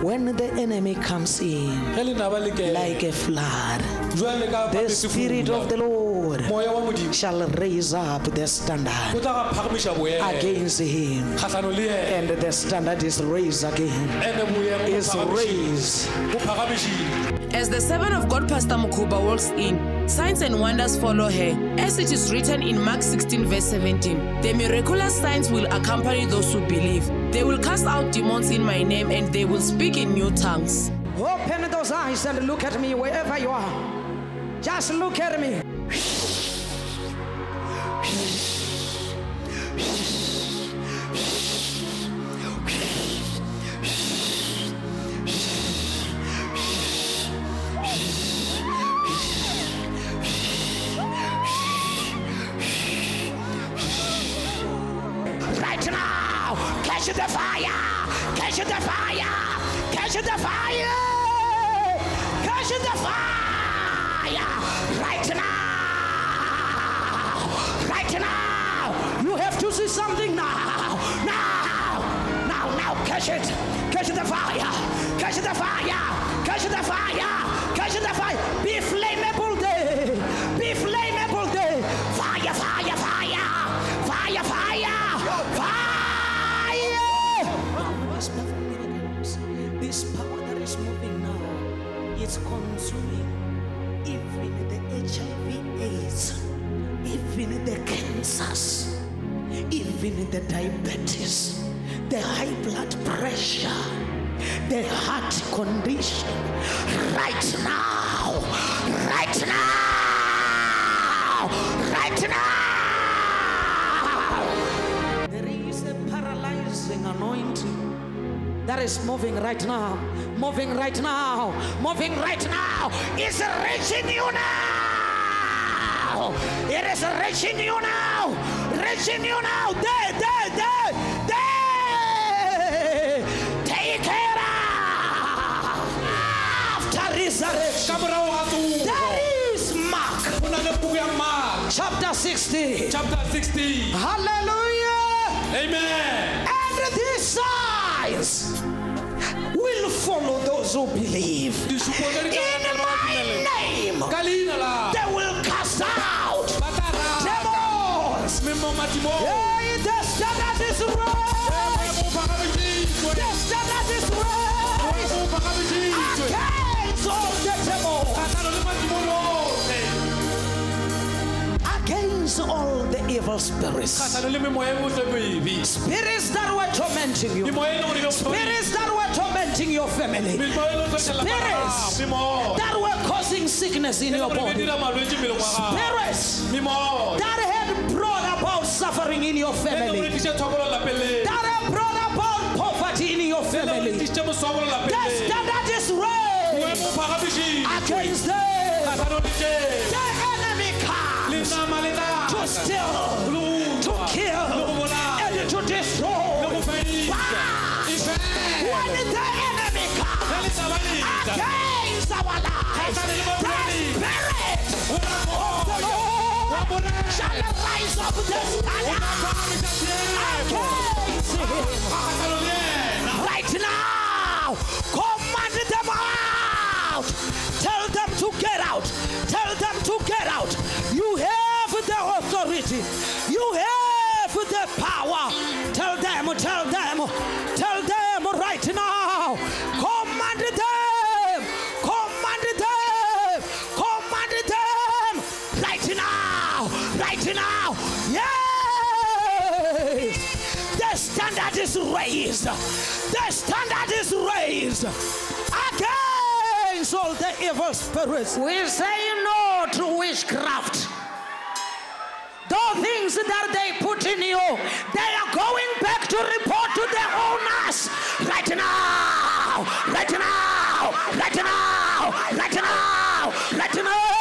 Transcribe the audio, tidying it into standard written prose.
When the enemy comes in like a flood, the Spirit of the Lord shall raise up the standard against him, and the standard is raised again. Is raised. As the servant of God, Pastor Mukhuba, walks in, signs and wonders follow her. As it is written in Mark 16 verse 17, the miraculous signs will accompany those who believe. They will cast out demons in my name, and they will speak in new tongues. Open those eyes and look at me wherever you are. Just look at me. Right now, catch the fire, catch the fire, catch the fire, catch the fire. Right now, right now. You have to see something now, now, catch it, catch the fire, catch the fire, catch the fire, catch the fire. Be flammable day, be flammable day. Fire, fire, fire, fire, fire. This power that is moving now, it's consuming even the HIV/AIDS, even the cancers, even the diabetes, the high blood pressure, the heart condition. Right now, right now, right now. There is a paralyzing anointing that is moving right now, moving right now, moving right now. It's reaching you now. It is reaching you now, reaching you now. There. Take care after resurrection. That is Mark chapter 60. Chapter 60. Hallelujah. Amen. And these signs will follow those who believe. In my name, they will cast out demons. Hey, the standard is raised. The standard is raised against all the demons. Against all the evil spirits. Spirits that were tormenting you. Spirits that were tormenting your family. Spirits that were causing sickness in your body. Spirits that had brought about suffering in your family. That had brought about poverty in your family. The standard is raised against them. The enemy comes to steal, to kill, and to destroy. When the enemy comes against our lives, the Spirit of the Lord shall rise up the standard against him. Right now, command them out. Tell them to get out. Tell them to get out. You have the authority. You have the power. Tell them right now. Command them right now. Yes, the standard is raised. The standard is raised against all the evil spirits. We say no to witchcraft. Those things that they put in you, they are going back to report to their owners right now, right now, right now, right now, right now.